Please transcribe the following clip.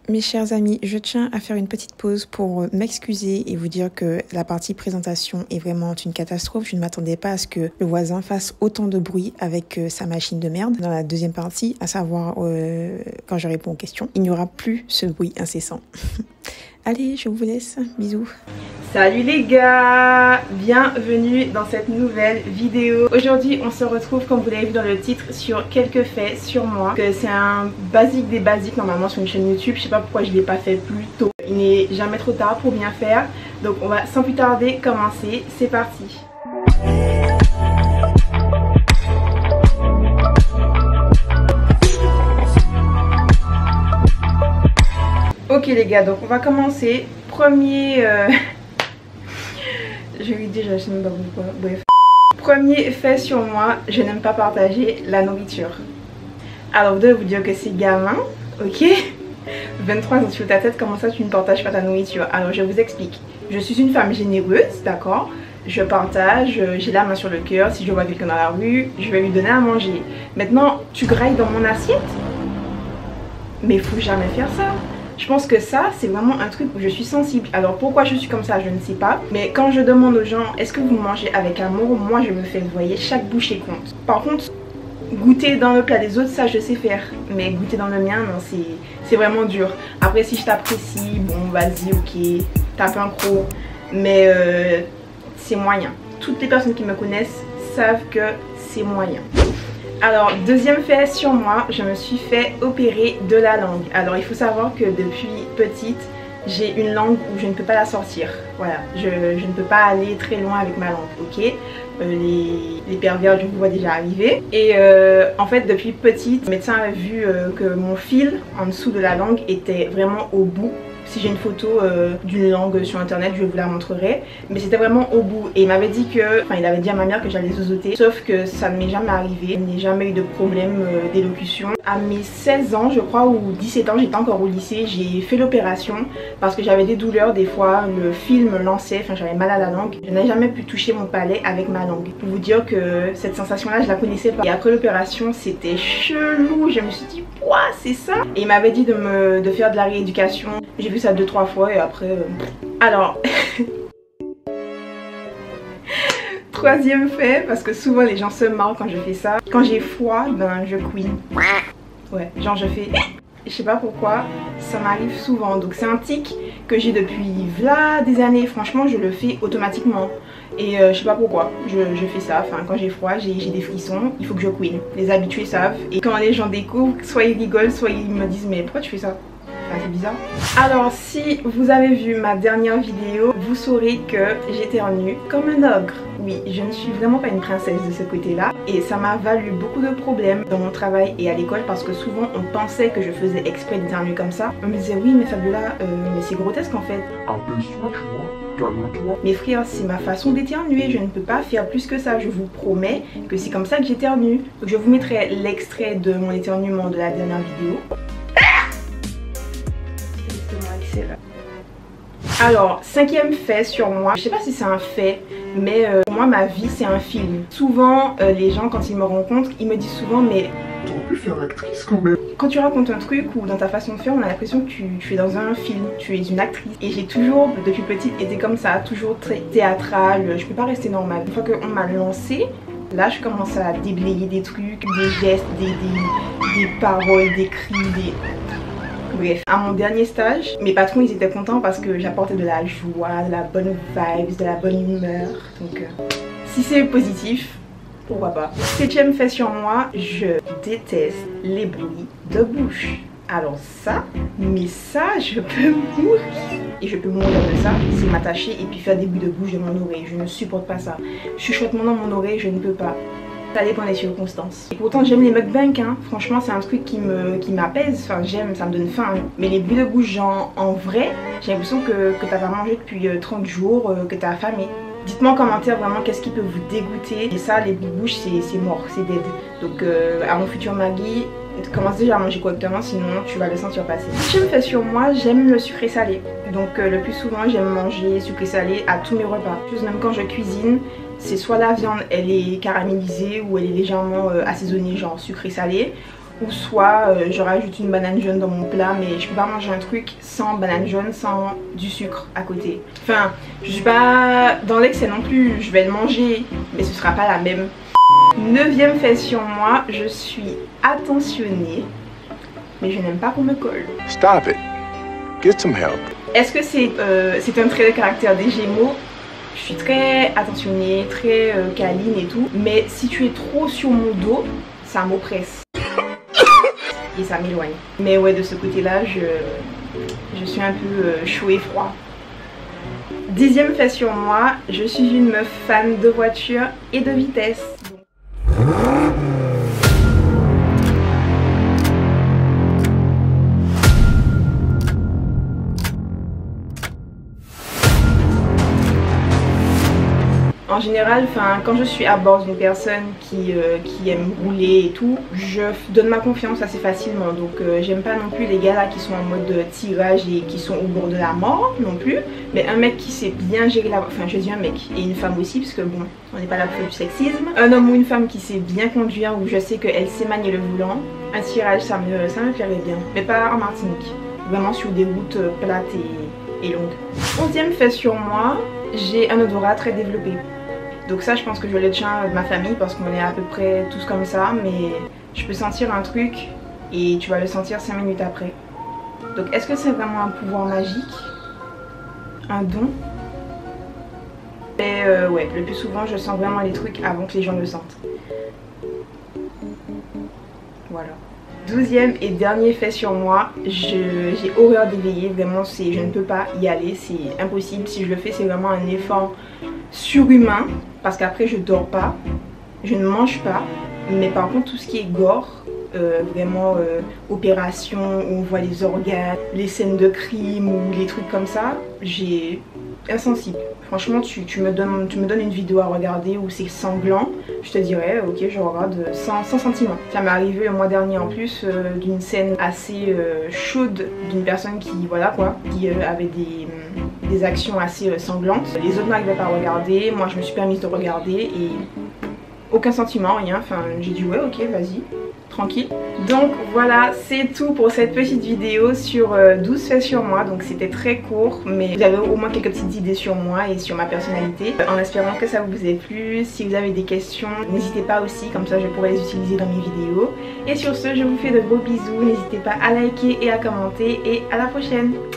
Mes chers amis, je tiens à faire une petite pause pour m'excuser et vous dire que la partie présentation est vraiment une catastrophe. Je ne m'attendais pas à ce que le voisin fasse autant de bruit avec sa machine de merde. Dans la deuxième partie, à savoir quand je réponds aux questions, il n'y aura plus ce bruit incessant. Allez, je vous laisse. Bisous. Salut les gars, bienvenue dans cette nouvelle vidéo. Aujourd'hui on se retrouve, comme vous l'avez vu dans le titre, sur quelques faits sur moi. C'est un basique des basiques normalement sur une chaîne YouTube. Je sais pas pourquoi je l'ai pas fait plus tôt. Il n'est jamais trop tard pour bien faire. Donc on va sans plus tarder commencer. C'est parti. Ok les gars, donc on va commencer. Premier... Je lui dis, je n'aime pas beaucoup. Bref. Premier fait sur moi, je n'aime pas partager la nourriture. Alors vous devez vous dire que c'est gamin, ok? 23 ans sur ta tête, comment ça tu ne partages pas ta nourriture? Alors je vous explique. Je suis une femme généreuse, d'accord? Je partage, j'ai la main sur le cœur. Si je vois quelqu'un dans la rue, je vais lui donner à manger. Maintenant, tu grailles dans mon assiette? Mais il faut jamais faire ça. Je pense que ça, c'est vraiment un truc où je suis sensible. Alors pourquoi je suis comme ça, je ne sais pas. Mais quand je demande aux gens, est-ce que vous mangez avec amour? Moi, je me fais, vous voyez, chaque bouchée compte. Par contre, goûter dans le plat des autres, ça, je sais faire. Mais goûter dans le mien, non, c'est vraiment dur. Après, si je t'apprécie, bon, vas-y, ok, tape un croc. Mais c'est moyen. Toutes les personnes qui me connaissent savent que c'est moyen. Alors, deuxième fait sur moi, je me suis fait opérer de la langue. Alors, il faut savoir que depuis petite, j'ai une langue où je ne peux pas la sortir. Voilà, je ne peux pas aller très loin avec ma langue, ok? Les pervers, je vous vois déjà arriver. Et en fait, depuis petite, le médecin a vu que mon fil en dessous de la langue était vraiment au bout. Si j'ai une photo d'une langue sur internet, je vous la montrerai. Mais c'était vraiment au bout. Et il m'avait dit que, enfin il avait dit à ma mère que j'allais zozoter. Sauf que ça ne m'est jamais arrivé. Je n'ai jamais eu de problème d'élocution. À mes 16 ans, je crois, ou 17 ans, j'étais encore au lycée. J'ai fait l'opération parce que j'avais des douleurs. Des fois, le fil me lançait. Enfin, j'avais mal à la langue. Je n'ai jamais pu toucher mon palais avec ma langue. Pour vous dire que cette sensation-là, je la connaissais pas. Et après l'opération, c'était chelou. Je me suis dit, quoi, c'est ça? Et il m'avait dit de faire de la rééducation. J'ai vu ça 2-3 fois et après... Alors... Troisième fait, parce que souvent les gens se marrent quand je fais ça. Quand j'ai froid, ben je couine. Ouais, genre je fais... Je sais pas pourquoi, ça m'arrive souvent. Donc c'est un tic que j'ai depuis là des années. Franchement, je le fais automatiquement. Et je sais pas pourquoi, je fais ça. Enfin, quand j'ai froid, j'ai des frissons, il faut que je couine. Les habitués savent. Et quand les gens découvrent, soit ils rigolent, soit ils me disent mais pourquoi tu fais ça? Enfin, c'est bizarre. Alors si vous avez vu ma dernière vidéo, vous saurez que j'éternue comme un ogre. Oui, je ne suis vraiment pas une princesse de ce côté-là. Et ça m'a valu beaucoup de problèmes dans mon travail et à l'école parce que souvent on pensait que je faisais exprès d'éternuer comme ça. On me disait oui mais Fabiola, mais c'est grotesque en fait. Apaise-toi, tu vois, calme-toi. Mais frère, c'est ma façon d'éternuer, je ne peux pas faire plus que ça. Je vous promets que c'est comme ça que j'éternue. Donc je vous mettrai l'extrait de mon éternuement de la dernière vidéo. Alors, cinquième fait sur moi, je sais pas si c'est un fait, mais pour moi ma vie c'est un film. Souvent les gens quand ils me rencontrent, ils me disent souvent mais... T'aurais pu faire actrice quand même. Quand tu racontes un truc ou dans ta façon de faire, on a l'impression que tu es dans un film, tu es une actrice. Et j'ai toujours, depuis petite, été comme ça, toujours très théâtrale, je peux pas rester normale. Une fois qu'on m'a lancée, là je commence à déblayer des trucs, des gestes, des paroles, des cris, des... Bref, à mon dernier stage, mes patrons ils étaient contents parce que j'apportais de la joie, de la bonne vibes, de la bonne humeur. Donc si c'est positif, pourquoi pas. Septième fait sur moi, je déteste les bruits de bouche. Alors ça, mais ça je peux mourir. Et je peux mourir de ça, c'est m'attacher et puis faire des bruits de bouche de mon oreille. Je ne supporte pas ça. Chuchotement dans mon oreille, je ne peux pas. Ça dépend des circonstances. Et pourtant j'aime les mukbangs, hein. Franchement c'est un truc qui m'apaise, enfin j'aime, ça me donne faim. Hein. Mais les bruits de bouche genre en vrai, j'ai l'impression que t'as pas mangé depuis 30 jours, que t'as affamé. Dites-moi en commentaire vraiment qu'est-ce qui peut vous dégoûter. Et ça, les bruits de bouche c'est mort, c'est dead. Donc à mon futur mari, commence déjà à manger correctement sinon tu vas le sentir passer. Si je me fais sur moi, j'aime le sucré salé. Donc le plus souvent j'aime manger sucré salé à tous mes repas. Même quand je cuisine, c'est soit la viande elle est caramélisée ou elle est légèrement assaisonnée genre sucré salé, ou soit je rajoute une banane jaune dans mon plat, mais je peux pas manger un truc sans banane jaune, sans du sucre à côté. Enfin, je suis pas dans l'excès non plus, je vais le manger, mais ce sera pas la même. 9e fait sur moi, je suis attentionnée, mais je n'aime pas qu'on me colle. Stop it. Get some help. Est-ce que c'est un trait de caractère des Gémeaux? Je suis très attentionnée, très câline et tout, mais si tu es trop sur mon dos, ça m'oppresse et ça m'éloigne. Mais ouais, de ce côté-là, je suis un peu chaud et froid. 10e fait sur moi, je suis une meuf fan de voiture et de vitesse. En général, quand je suis à bord d'une personne qui aime rouler et tout, je donne ma confiance assez facilement. Donc j'aime pas non plus les gars là qui sont en mode tirage et qui sont au bord de la mort non plus. Mais un mec qui sait bien gérer la... Enfin je dis un mec et une femme aussi parce que bon, on n'est pas là pour faire du sexisme. Un homme ou une femme qui sait bien conduire, où je sais qu'elle sait manier le volant. Un tirage ça me plairait bien. Mais pas en Martinique. Vraiment sur des routes plates et longues. 11e fait sur moi, j'ai un odorat très développé. Donc ça je pense que je le tiens de ma famille parce qu'on est à peu près tous comme ça, mais je peux sentir un truc et tu vas le sentir 5 minutes après. Donc est-ce que c'est vraiment un pouvoir magique? Un don? Et ouais, le plus souvent je sens vraiment les trucs avant que les gens le sentent. Voilà. 12e et dernier fait sur moi, j'ai horreur d'éveiller, vraiment je ne peux pas y aller, c'est impossible. Si je le fais c'est vraiment un effort surhumain parce qu'après je dors pas, je ne mange pas, mais par contre tout ce qui est gore, vraiment opération où on voit les organes, les scènes de crime ou les trucs comme ça, j'ai insensible. Franchement tu me donnes une vidéo à regarder où c'est sanglant, je te dirais ok je regarde sans sentiment. Ça m'est arrivé le mois dernier en plus d'une scène assez chaude d'une personne qui voilà quoi, qui avait des actions assez sanglantes. Les autres n'arrivaient pas à regarder, moi je me suis permise de regarder et aucun sentiment, rien, enfin j'ai dit ouais ok vas-y, tranquille. Donc voilà, c'est tout pour cette petite vidéo sur 12 faits sur moi. Donc c'était très court, mais vous avez au moins quelques petites idées sur moi et sur ma personnalité. En espérant que ça vous ait plu. Si vous avez des questions, n'hésitez pas aussi, comme ça je pourrai les utiliser dans mes vidéos. Et sur ce, je vous fais de gros bisous. N'hésitez pas à liker et à commenter et à la prochaine.